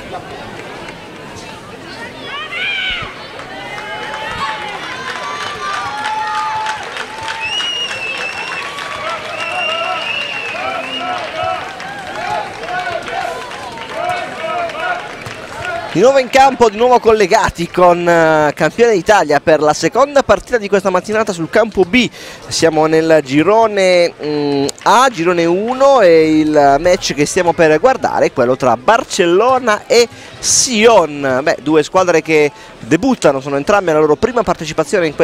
Di nuovo in campo, di nuovo collegati con campione d'Italia per la seconda partita di questa mattinata sul campo B. Siamo nel girone A, girone 1, e il match che stiamo per guardare è quello tra Barcellona e Sion. Beh, due squadre che debuttano, sono entrambe la loro prima partecipazione in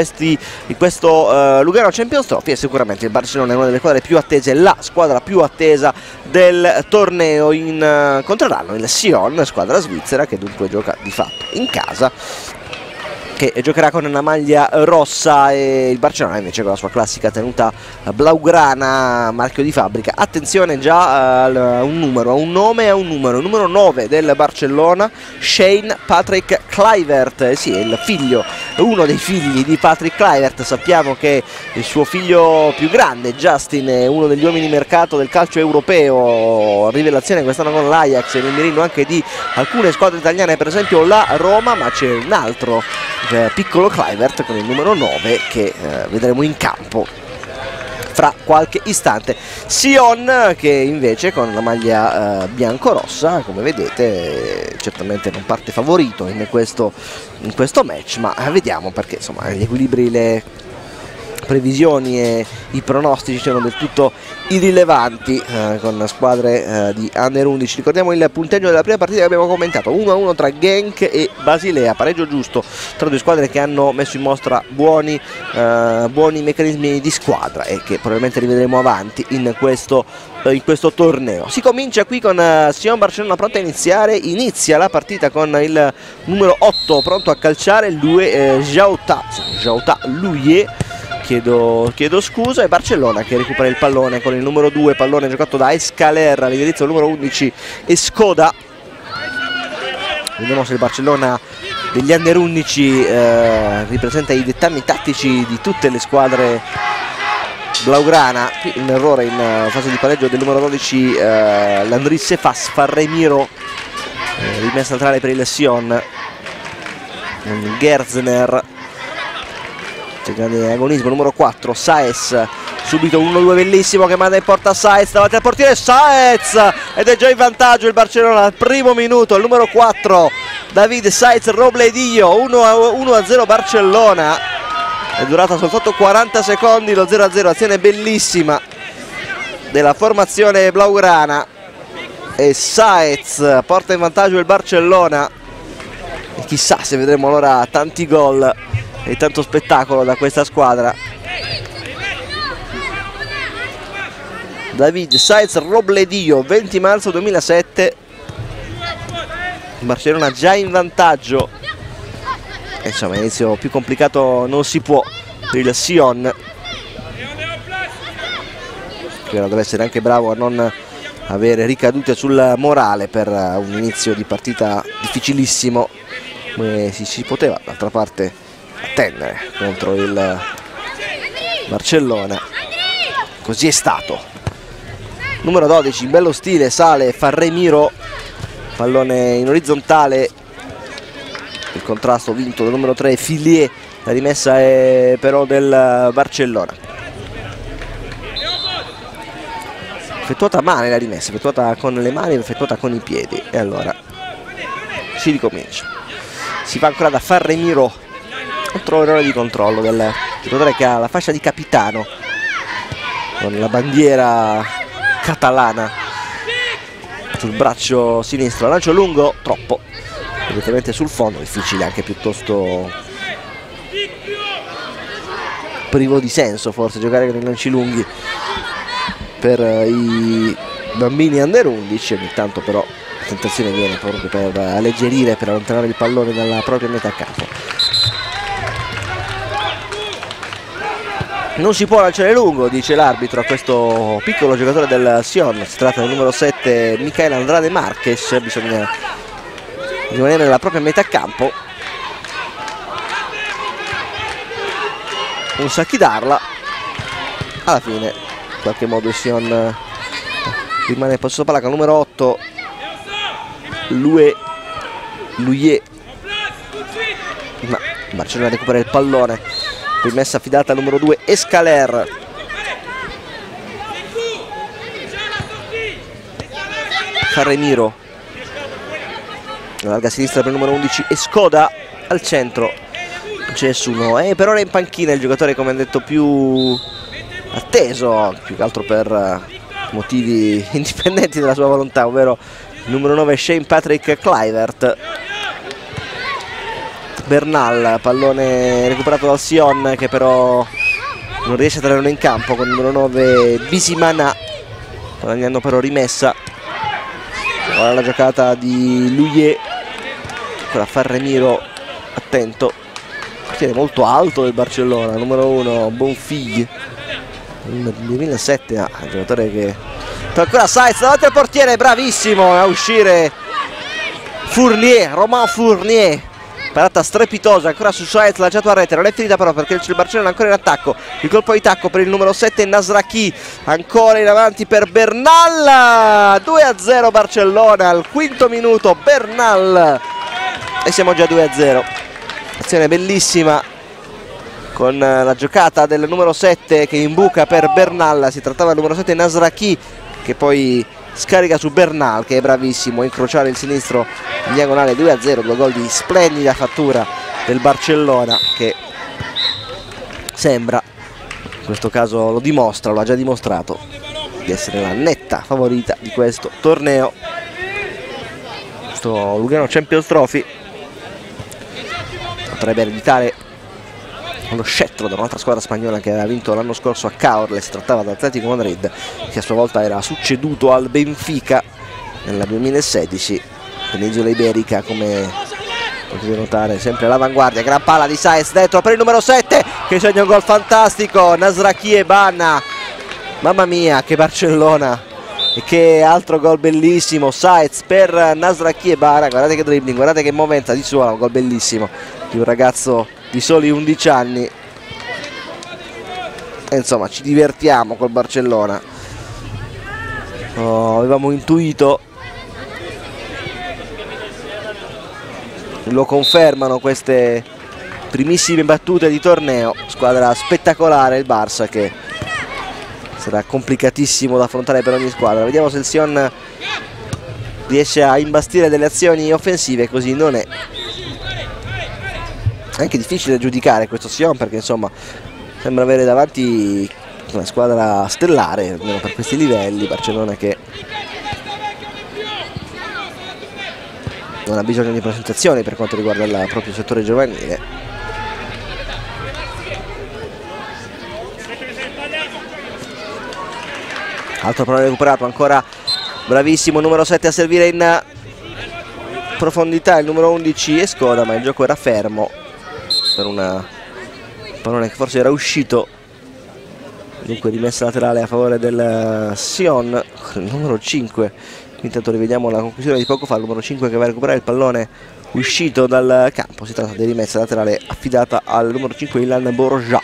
questo Lugano Champions Trophy, e sicuramente il Barcellona è una delle squadre più attese, la squadra più attesa del torneo. Incontreranno il Sion, squadra svizzera che dunque gioca di fatto in casa, che giocherà con una maglia rossa, e il Barcellona invece con la sua classica tenuta blaugrana, marchio di fabbrica. Attenzione già a un numero, a un nome e a un numero. Il numero 9 del Barcellona, Shane Patrick Kluivert, sì, è il figlio, uno dei figli di Patrick Kluivert. Sappiamo che il suo figlio più grande, Justin, è uno degli uomini mercato del calcio europeo, rivelazione quest'anno con l'Ajax e nel mirino anche di alcune squadre italiane, per esempio la Roma, ma c'è un altro piccolo Kluivert con il numero 9 che vedremo in campo fra qualche istante. Sion che invece con la maglia bianco-rossa, come vedete, certamente non parte favorito in questo match, ma vediamo, perché insomma gli equilibri, le previsioni e i pronostici sono del tutto irrilevanti con squadre di Under 11. Ricordiamo il punteggio della prima partita che abbiamo commentato: 1-1 tra Genk e Basilea, pareggio giusto tra due squadre che hanno messo in mostra buoni meccanismi di squadra e che probabilmente rivedremo avanti in questo torneo. Si comincia qui con Sion Barcellona pronta a iniziare. Inizia la partita con il numero 8 pronto a calciare, Jauta Louier, chiedo scusa, e Barcellona che recupera il pallone con il numero 2, pallone giocato da Escaler all'indirizzo numero 11 Escoda. Vediamo se il Barcellona degli Under 11 ripresenta i dettami tattici di tutte le squadre blaugrana. Qui un errore in fase di pareggio del numero 12 Landry Sefas Farremiro, rimessa laterale per il Sion. Gerzner, grande agonismo, numero 4 Saez, subito 1-2 bellissimo che manda in porta Saez davanti al portiere, Saez, ed è già in vantaggio il Barcellona al primo minuto. Il numero 4 David Saez Robledillo, 1-0 Barcellona, è durata soltanto 40 secondi lo 0-0, azione bellissima della formazione blaugrana, e Saez porta in vantaggio il Barcellona, e chissà se vedremo allora tanti gol e tanto spettacolo da questa squadra. David Saez Robledillo, 20 marzo 2007, Barcellona già in vantaggio, e insomma inizio più complicato non si può per il Sion, che ora deve essere anche bravo a non avere ricadute sul morale per un inizio di partita difficilissimo come si poteva d'altra parte attendere contro il Barcellona. Così è stato. Numero 12 in bello stile sale Farremiro, pallone in orizzontale, il contrasto vinto dal numero 3 Fillier, la rimessa è però del Barcellona, effettuata a mano la rimessa, effettuata con le mani, effettuata con i piedi, e allora si ricomincia. Si va ancora da Farremiro, altro errore di controllo del giocatore che ha la fascia di capitano con la bandiera catalana sul braccio sinistro. Lancio lungo, troppo, direttamente sul fondo, difficile, anche piuttosto privo di senso forse giocare con i lanci lunghi per i bambini Under 11. Ogni tanto però la tentazione viene proprio per alleggerire, per allontanare il pallone dalla propria metà campo. Non si può lanciare lungo, dice l'arbitro a questo piccolo giocatore del Sion. Si tratta del numero 7 Michael Andrade Marques, bisogna rimanere nella propria metà campo. Non sa chi darla, alla fine in qualche modo il Sion rimane in possesso palla con il numero 8 Louier, Luier, ma Barcellona recupera il pallone, rimessa affidata al numero 2 Escaler. Farremiro, la larga sinistra per il numero 11 Escoda, al centro non c'è nessuno, per ora è in panchina il giocatore, come ha detto, più atteso, più che altro per motivi indipendenti dalla sua volontà, ovvero il numero 9 Shane Patrick Kluivert. Bernal, pallone recuperato dal Sion, che però non riesce a tenerlo in campo, con il numero 9 Bisimana, guadagnando però rimessa. Ora la giocata di Luier, ancora Farremiro, attento, portiere molto alto del Barcellona, numero 1 Bonfigli, nel 2007, un giocatore che... Ancora Sainz davanti al portiere, bravissimo a uscire Fournier, Romain Fournier, parata strepitosa ancora su Sainz, lanciato a rete, non è finita però perché il Barcellona è ancora in attacco. Il colpo di tacco per il numero 7 Nasraki, ancora in avanti per Bernal, 2-0 Barcellona al quinto minuto, Bernal, e siamo già 2-0. Azione bellissima con la giocata del numero 7 che imbuca per Bernal, si trattava del numero 7 Nasraki, che poi scarica su Bernal, che è bravissimo a incrociare il sinistro in diagonale. 2-0, 2 gol di splendida fattura del Barcellona, che sembra, in questo caso lo dimostra, lo ha già dimostrato, di essere la netta favorita di questo torneo, questo Lugano Champions Trophy. Potrebbe ereditare lo scettro da un'altra squadra spagnola che aveva vinto l'anno scorso a Caorle, si trattava dell'Atletico Madrid, che a sua volta era succeduto al Benfica nel 2016. Penisola Iberica, come potete notare, sempre all'avanguardia. Gran palla di Sainz dentro per il numero 7 che segna un gol fantastico, Nasraki e Banna. Mamma mia, che Barcellona, e che altro gol bellissimo, Sainz per Nasraki e Banna. Guardate che dribbling, guardate che movenza di suola, un gol bellissimo di un ragazzo di soli 11 anni. E insomma, ci divertiamo col Barcellona. Avevamo intuito, lo confermano queste primissime battute di torneo. Squadra spettacolare il Barça, che sarà complicatissimo da affrontare per ogni squadra. Vediamo se il Sion riesce a imbastire delle azioni offensive. Così non è. È anche difficile giudicare questo Sion, perché insomma sembra avere davanti una squadra stellare, almeno per questi livelli. Barcellona che non ha bisogno di presentazioni per quanto riguarda il proprio settore giovanile. Altro pallone recuperato, ancora bravissimo numero 7 a servire in profondità il numero 11 Escoda, ma il gioco era fermo per una pallone che forse era uscito. Dunque rimessa laterale a favore del Sion, il numero 5. Intanto rivediamo la conclusione di poco fa, il numero 5 che va a recuperare il pallone uscito dal campo. Si tratta di rimessa laterale affidata al numero 5 Ilan Borja.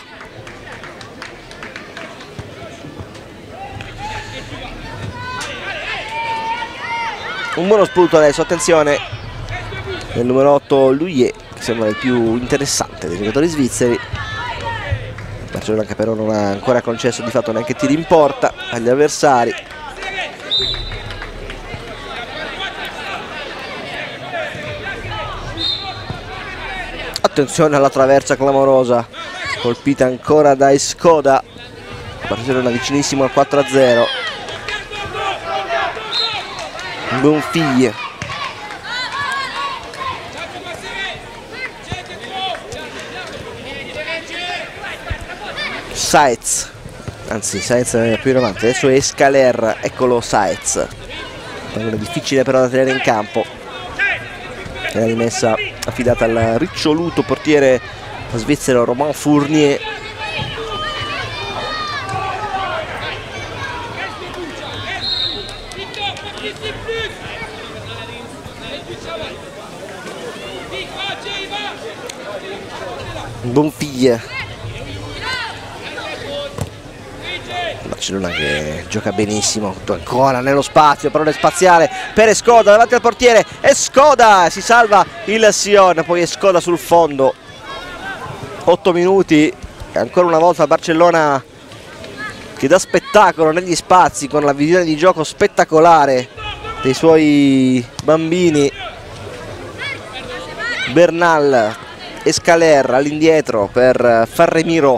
Un buono spunto adesso, attenzione, del numero 8 Luier, che sembra il più interessante dei giocatori svizzeri. Barcellona che però non ha ancora concesso di fatto neanche tiri in porta agli avversari. Attenzione alla traversa clamorosa, colpita ancora da Escoda. Barcellona vicinissimo al 4-0. Bonfigli, Sainz, anzi Sainz è più in avanti, adesso è Escaler, eccolo Sainz. Pallone difficile però da tenere in campo. È la rimessa affidata al riccioluto portiere svizzero Romain Fournier. Bonfigli. Barcellona che gioca benissimo, ancora nello spazio, pallone spaziale per Escoda davanti al portiere, Escoda si salva il Sion, poi Escoda sul fondo. 8 minuti e ancora una volta Barcellona che dà spettacolo negli spazi con la visione di gioco spettacolare dei suoi bambini. Bernal, Escaler all'indietro per Farremiro,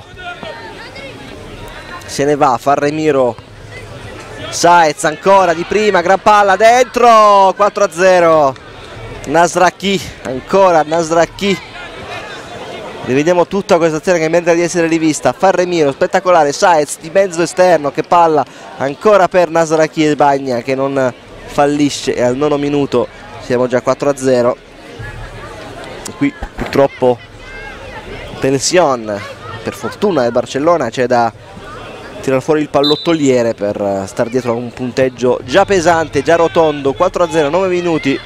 se ne va Farremiro, Saez ancora di prima, gran palla dentro, 4-0. Nasraki, ancora Nasraki. Rivediamo tutta questa azione che merita di essere rivista. Farremiro, spettacolare, Saez di mezzo esterno, che palla ancora per Nasraki e Bagna che non fallisce, e al 9° minuto siamo già 4-0. Qui purtroppo tensione, per fortuna del Barcellona c'è da tirare fuori il pallottoliere per star dietro a un punteggio già pesante, già rotondo. 4-0, 9 minuti.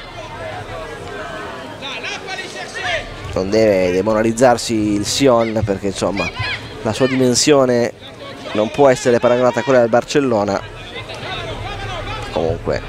Non deve demoralizzarsi il Sion, perché insomma la sua dimensione non può essere paragonata a quella del Barcellona. Comunque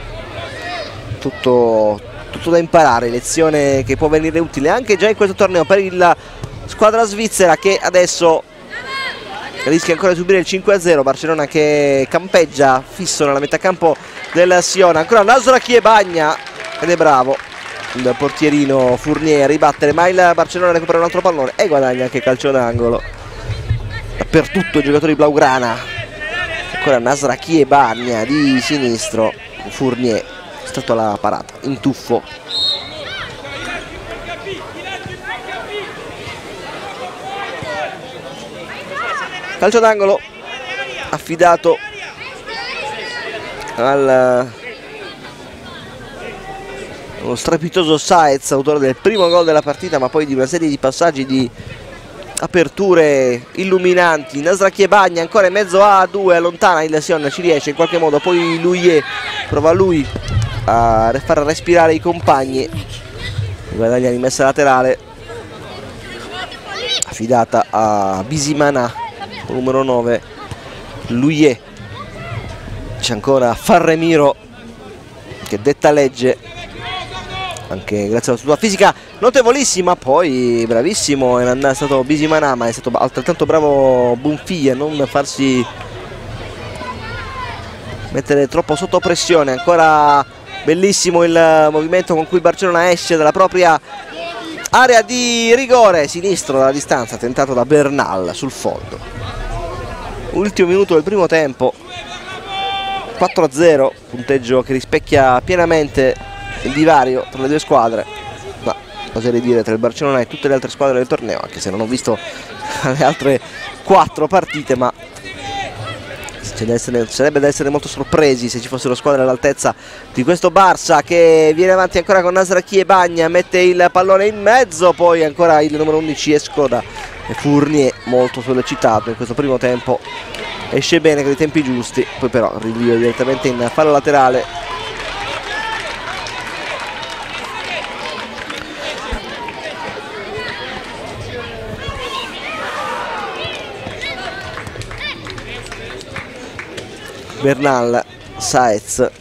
tutto da imparare, lezione che può venire utile anche già in questo torneo per la squadra svizzera, che adesso rischia ancora di subire il 5-0. Barcellona che campeggia fisso nella metà campo del Sion. Ancora Nasraki e Bagna, ed è bravo il portierino Fournier a ribattere, ma il Barcellona recupera un altro pallone e guadagna anche calcio d'angolo. Dappertutto i giocatori blaugrana. Ancora Nasraki e Bagna di sinistro, Fournier stretto alla parata, in tuffo. Calcio d'angolo affidato allo strepitoso Saez, autore del primo gol della partita, ma poi di una serie di passaggi, di aperture illuminanti. Nasraki e Bagna ancora in mezzo a due, allontana il Sion, ci riesce in qualche modo, poi Louillet prova lui a far respirare i compagni, guadagna rimessa laterale affidata a Bisimana, numero 9, Louillet. C'è ancora Farremiro che detta legge anche grazie alla sua fisica notevolissima. Poi bravissimo è stato Bisimana, ma è stato altrettanto bravo Bonfiglia a non farsi mettere troppo sotto pressione. Ancora bellissimo il movimento con cui il Barcellona esce dalla propria area di rigore, sinistro dalla distanza, tentato da Bernal sul fondo. Ultimo minuto del primo tempo, 4-0, punteggio che rispecchia pienamente il divario tra le due squadre, ma oserei dire tra il Barcellona e tutte le altre squadre del torneo, anche se non ho visto le altre 4 partite, ma sarebbe da essere molto sorpresi se ci fossero squadre all'altezza di questo Barça, che viene avanti ancora con Nasraki e Bagna, mette il pallone in mezzo, poi ancora il numero 11 Escoda e Fournier molto sollecitato in questo primo tempo, esce bene con i tempi giusti, poi però rinvio direttamente in fallo laterale. Bernal, Saez,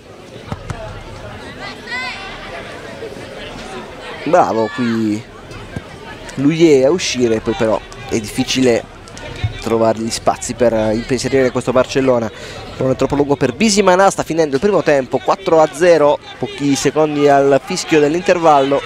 bravo qui Louillet a uscire, poi però è difficile trovare gli spazi per impensierire questo Barcellona. Non è troppo lungo per Bisimana, sta finendo il primo tempo, 4-0, pochi secondi al fischio dell'intervallo.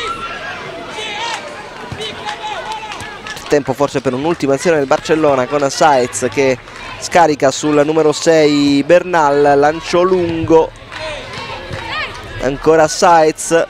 Tempo forse per un'ultima azione del Barcellona con Saez che scarica sul numero 6 Bernal, lancio lungo, ancora Saez,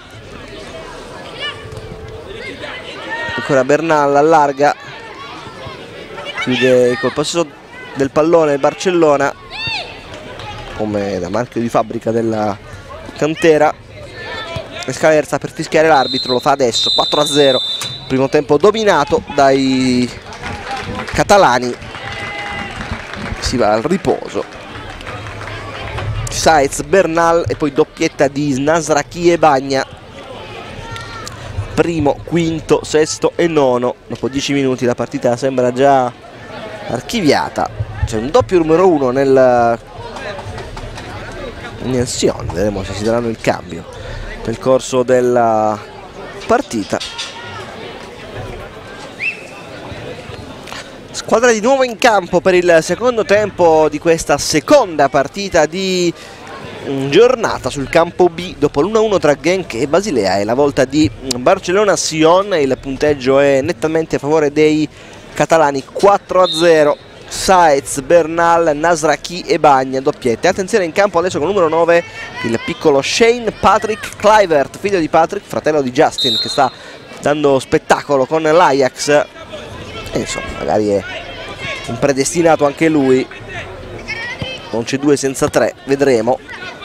ancora Bernal allarga, chiude col possesso del pallone il Barcellona come da marchio di fabbrica della cantera. Escaler sta per fischiare l'arbitro, lo fa adesso, 4-0, primo tempo dominato dai catalani. Si va al riposo. Saez, Bernal e poi doppietta di Nasraki e Bagna. Primo, quinto, sesto e nono. Dopo 10 minuti la partita sembra già archiviata. c'è un doppio numero 1 nel Sion. Vedremo se si daranno il cambio nel corso della partita. Squadra di nuovo in campo per il secondo tempo di questa seconda partita di giornata sul campo B dopo l'1-1 tra Genk e Basilea. È la volta di Barcellona-Sion, il punteggio è nettamente a favore dei catalani, 4-0. Saez, Bernal, Nasraki e Bagna, doppiette. Attenzione in campo adesso con il numero 9 il piccolo Shane Patrick Kluivert, figlio di Patrick, fratello di Justin, che sta dando spettacolo con l'Ajax e insomma magari è un predestinato anche lui. Non c'è 2 senza 3, vedremo,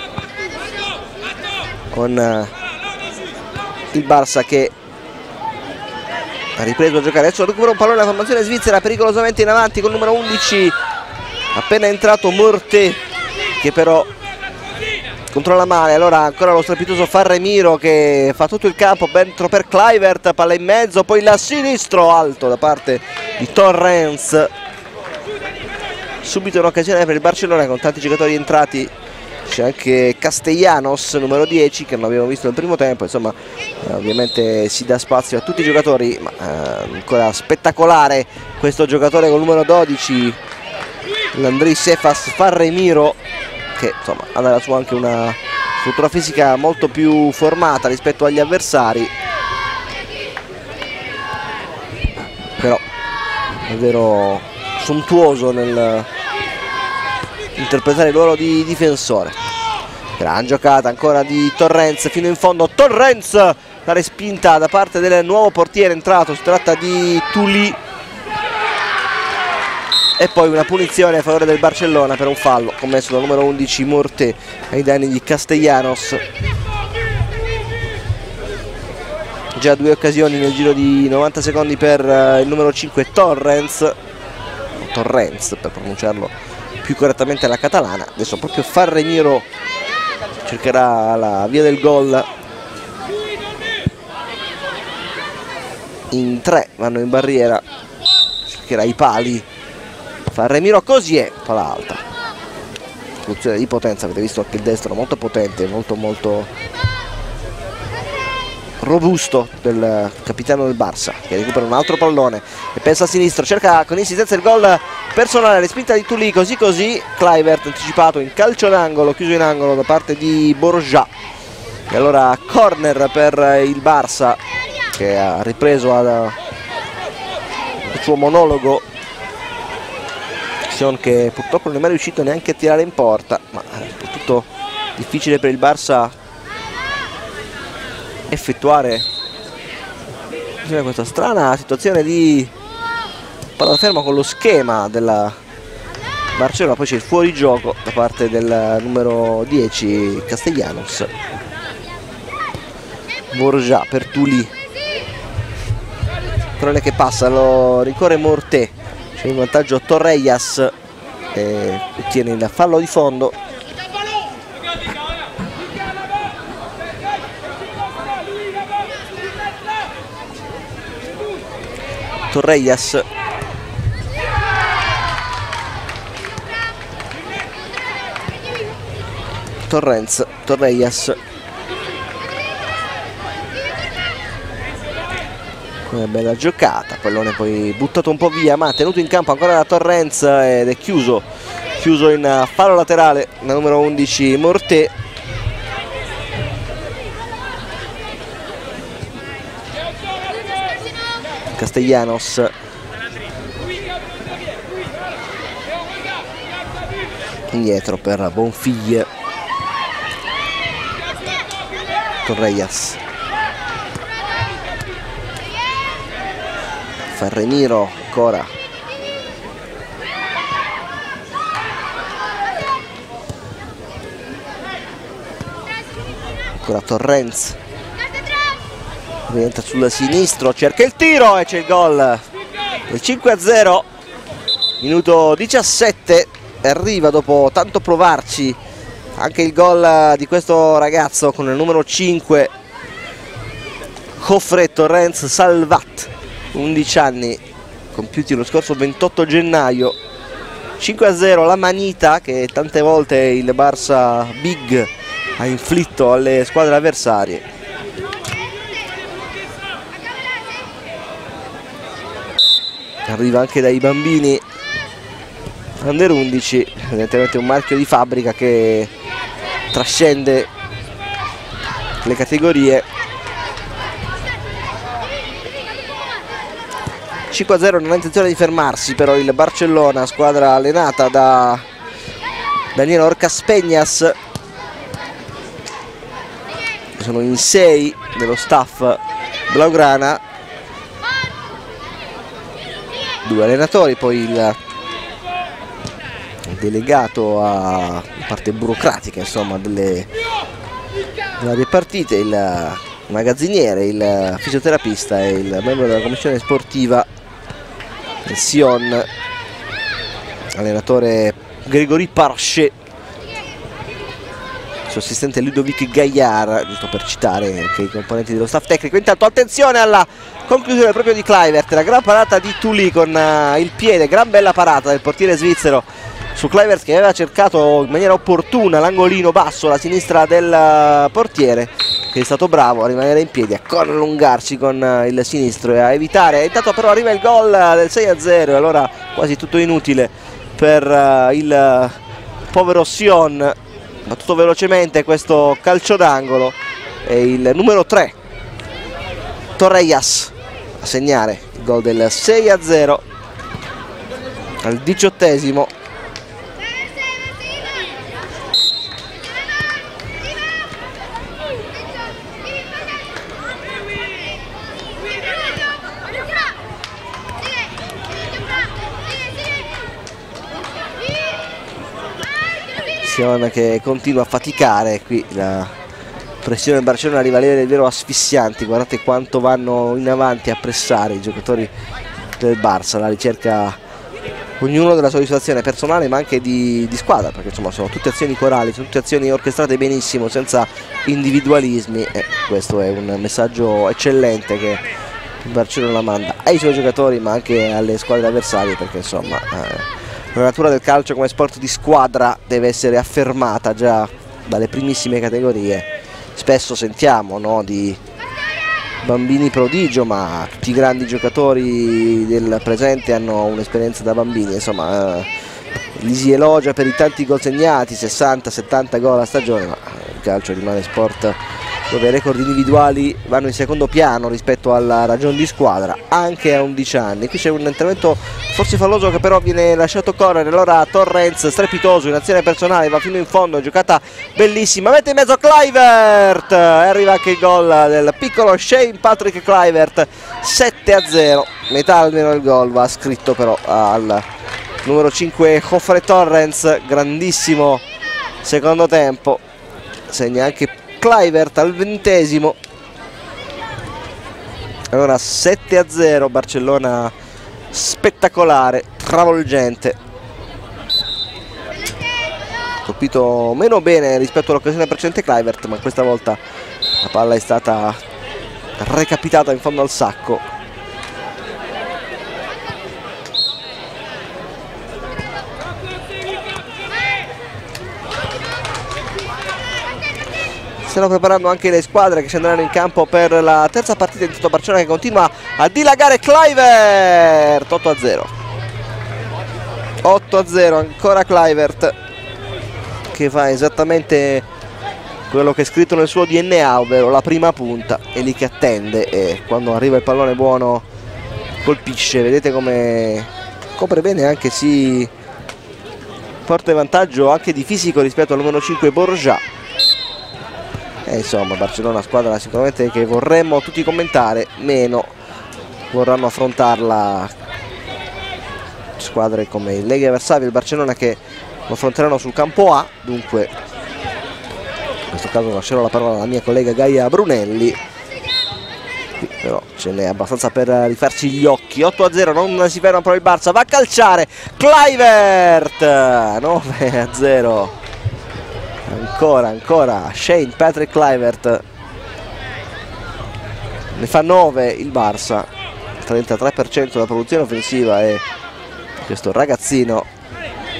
con il Barça che ha ripreso a giocare. Adesso recupera un pallone la formazione svizzera, pericolosamente in avanti con il numero 11 appena entrato Morté, che però controlla male. Allora ancora lo strepitoso Farremiro che fa tutto il campo dentro per Kluivert, palla in mezzo, poi la sinistro alto da parte di Torrens. Subito un'occasione per il Barcellona con tanti giocatori entrati. C'è anche Castellanos, numero 10, che non abbiamo visto nel primo tempo. Insomma, ovviamente si dà spazio a tutti i giocatori, ma ancora spettacolare questo giocatore con il numero 12, l'Andrei Sefas Farremiro, che insomma ha nella sua anche una struttura fisica molto più formata rispetto agli avversari, però davvero sontuoso nel interpretare il ruolo di difensore. Gran giocata ancora di Torrens fino in fondo. Torrens, la respinta da parte del nuovo portiere entrato, si tratta di Tuli, e poi una punizione a favore del Barcellona per un fallo commesso dal numero 11 Morté ai danni di Castellanos. Già 2 occasioni nel giro di 90 secondi per il numero 5 Torrens per pronunciarlo più correttamente alla catalana. Adesso proprio Farremiro cercherà la via del gol. In 3 vanno in barriera, cercherà i pali Farremiro, così è, palla alta, soluzione di potenza. Avete visto anche il destro molto potente, molto robusto del capitano del Barça, che recupera un altro pallone e pensa a sinistro, cerca con insistenza il gol personale, respinta di Tuli, così Kluivert anticipato in calcio d'angolo, chiuso in angolo da parte di Borja. E allora corner per il Barça, che ha ripreso il suo monologo, che purtroppo non è mai riuscito neanche a tirare in porta, ma soprattutto difficile per il Barça effettuare questa strana situazione di palla ferma con lo schema della Barcellona. Poi c'è il fuorigioco da parte del numero 10 Castellanos. Borja per Tuli, pallone che passa, lo ricorre Morté, c'è in vantaggio Torrellas e ottiene il fallo di fondo. Torrellas, Torrellas, una bella giocata, pallone poi buttato un po' via, ma tenuto in campo ancora da Torrens ed è chiuso in fallo laterale da numero 11 Morté. Castellanos, indietro per Bonfiglie. Torrellas, Farremiro ancora, Torrens, rientra sul sinistro, cerca il tiro e c'è il gol del 5-0, minuto 17, arriva dopo tanto provarci anche il gol di questo ragazzo con il numero 5 Joffre Torrens Salvat, 11 anni, compiuti lo scorso 28 gennaio. 5-0 la manita che tante volte il Barça Big ha inflitto alle squadre avversarie. Arriva anche dai bambini Under 11, evidentemente un marchio di fabbrica che trascende le categorie. 5-0, non ha intenzione di fermarsi però il Barcellona, squadra allenata da Daniel Orcas Peñas. Sono in 6 dello staff blaugrana, 2 allenatori, poi il delegato a parte burocratica, insomma, delle varie partite, il magazziniere, il fisioterapista e il membro della commissione sportiva, il Sion, allenatore Grégory Parchet, il suo assistente Ludovic Gaillard, giusto per citare anche i componenti dello staff tecnico. Intanto attenzione alla conclusione proprio di Kluivert, la gran parata di Tully con il piede, gran bella parata del portiere svizzero su Kluivert, che aveva cercato in maniera opportuna l'angolino basso alla sinistra del portiere, che è stato bravo a rimanere in piedi, a allungarsi con il sinistro e a evitare. Intanto però arriva il gol del 6-0 e allora quasi tutto inutile per il povero Sion. Battuto velocemente questo calcio d'angolo e il numero 3 Torrellas a segnare il gol del 6-0 al 18esimo. Che continua a faticare, qui la pressione del Barcellona arriva a livelli davvero asfissianti. Guardate quanto vanno in avanti a pressare i giocatori del Barça, alla ricerca ognuno della soddisfazione personale ma anche di squadra, perché insomma sono tutte azioni corali, sono tutte azioni orchestrate benissimo, senza individualismi, e questo è un messaggio eccellente che il Barcellona manda ai suoi giocatori ma anche alle squadre avversarie, perché insomma la natura del calcio come sport di squadra deve essere affermata già dalle primissime categorie. Spesso sentiamo, no, di bambini prodigio, ma tutti i grandi giocatori del presente hanno un'esperienza da bambini, insomma li si elogia per i tanti gol segnati, 60-70 gol a stagione, ma il calcio rimane sport dove i record individuali vanno in secondo piano rispetto alla ragione di squadra, anche a 11 anni. Qui c'è un intervento forse falloso che però viene lasciato correre, allora Torrens strepitoso in azione personale, va fino in fondo, giocata bellissima, mette in mezzo Kluivert e arriva anche il gol del piccolo Shane Patrick Kluivert, 7-0, metà almeno il gol va scritto però al numero 5 Jofre Torrens, grandissimo secondo tempo, segna anche Kluivert al 20esimo. Allora 7-0, Barcellona spettacolare, travolgente, colpito meno bene rispetto all'occasione precedente Kluivert, ma questa volta la palla è stata recapitata in fondo al sacco. Stanno preparando anche le squadre che scenderanno in campo per la terza partita. Intanto Barcellona che continua a dilagare, Kluivert, 8-0, 8-0 ancora Kluivert, che fa esattamente quello che è scritto nel suo DNA, ovvero la prima punta, è lì che attende e quando arriva il pallone buono colpisce. Vedete come copre bene, anche si porta in vantaggio anche di fisico rispetto al numero 5 Borja. Insomma, Barcellona, squadra sicuramente che vorremmo tutti commentare, meno vorranno affrontarla squadre come il Legia Varsavia e il Barcellona, che lo affronteranno sul campo A. Dunque in questo caso lascerò la parola alla mia collega Gaia Brunelli, qui però ce n'è abbastanza per rifarci gli occhi. 8-0, non si ferma però il Barça, va a calciare Kluivert, 9-0 ancora Shane Patrick Kluivert, ne fa 9 il Barça, 33% della produzione offensiva, e questo ragazzino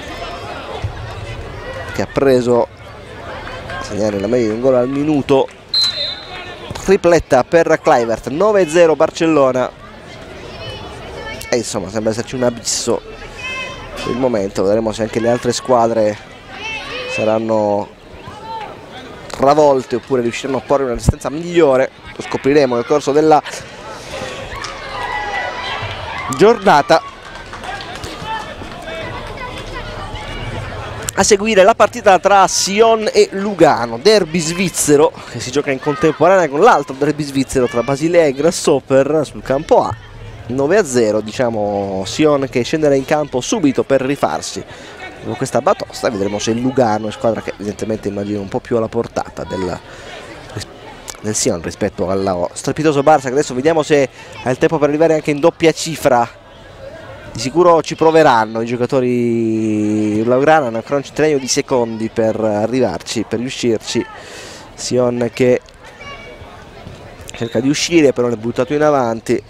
che ha preso a segnare la media di un gol al minuto. Tripletta per Kluivert, 9-0 Barcellona, e insomma sembra esserci un abisso per il momento. Vedremo se anche le altre squadre saranno travolte oppure riusciranno a porre una resistenza migliore. Lo scopriremo nel corso della giornata. A seguire la partita tra Sion e Lugano, derby svizzero che si gioca in contemporanea con l'altro derby svizzero tra Basilea e Grasshopper sul campo A. 9-0, diciamo Sion che scenderà in campo subito per rifarsi con questa batosta. Vedremo se il Lugano è squadra che evidentemente immagino un po' più alla portata del Sion rispetto al strepitoso Barça, che adesso vediamo se ha il tempo per arrivare anche in doppia cifra. Di sicuro ci proveranno i giocatori Blaugrana, hanno ancora un centinaio di secondi per arrivarci, per riuscirci. Sion che cerca di uscire, però è buttato in avanti.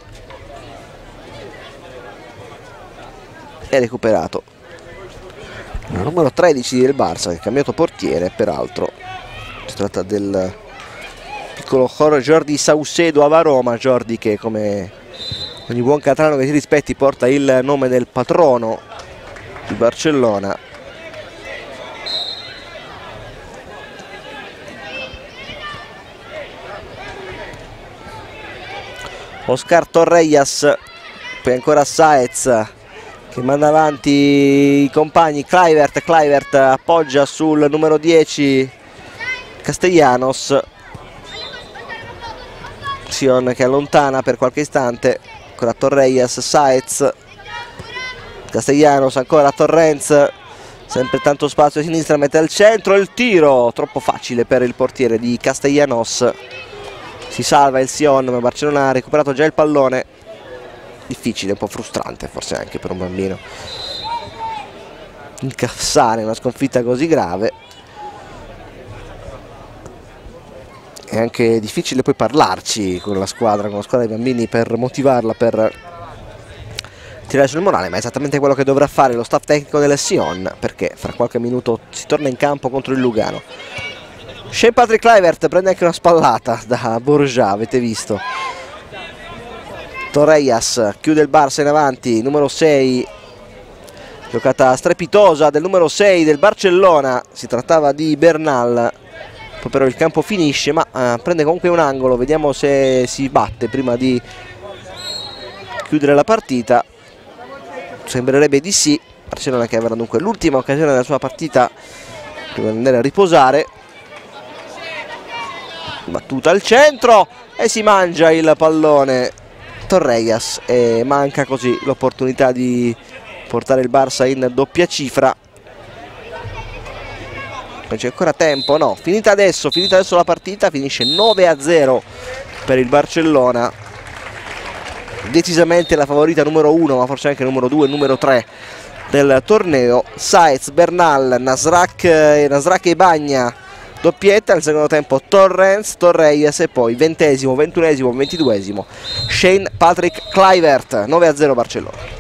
È recuperato il numero 13 del Barça, che ha cambiato portiere, peraltro. Si tratta del piccolo Jordi Saucedo Avaroma, Jordi che come ogni buon catalano che si rispetti porta il nome del patrono di Barcellona. Oscar Torrellas, poi ancora Saez che manda avanti i compagni. Kluivert appoggia sul numero 10 Castellanos. Sion che allontana per qualche istante. Ancora Torrellas, Saez, Castellanos, ancora Torrens, sempre tanto spazio a sinistra, mette al centro, il tiro troppo facile per il portiere di Castellanos. Si salva il Sion, ma Barcellona ha recuperato già il pallone. Difficile, un po' frustrante forse anche per un bambino incassare una sconfitta così grave. È anche difficile poi parlarci con la squadra dei bambini, per motivarla, per tirare sul morale, ma è esattamente quello che dovrà fare lo staff tecnico della Sion, perché fra qualche minuto si torna in campo contro il Lugano. Shane Patrick Kluivert prende anche una spallata da Borja, avete visto. Torrellas chiude il Barça in avanti, numero 6, giocata strepitosa del numero 6 del Barcellona, si trattava di Bernal. Poi però il campo finisce, ma prende comunque un angolo. Vediamo se si batte prima di chiudere la partita. Sembrerebbe di sì. Barcellona che avrà dunque l'ultima occasione della sua partita per andare a riposare. Battuta al centro e si mangia il pallone Torrellas, e manca così l'opportunità di portare il Barça in doppia cifra. C'è ancora tempo, no, finita adesso la partita, finisce 9-0 per il Barcellona, decisamente la favorita numero 1, ma forse anche numero 2 e numero 3 del torneo. Saez, Bernal, Nasrak e Bagna, doppietta. Nel secondo tempo Torrens, Torrellas e poi 20esimo, 21esimo, 22esimo Shane Patrick Kluivert. 9-0 Barcellona.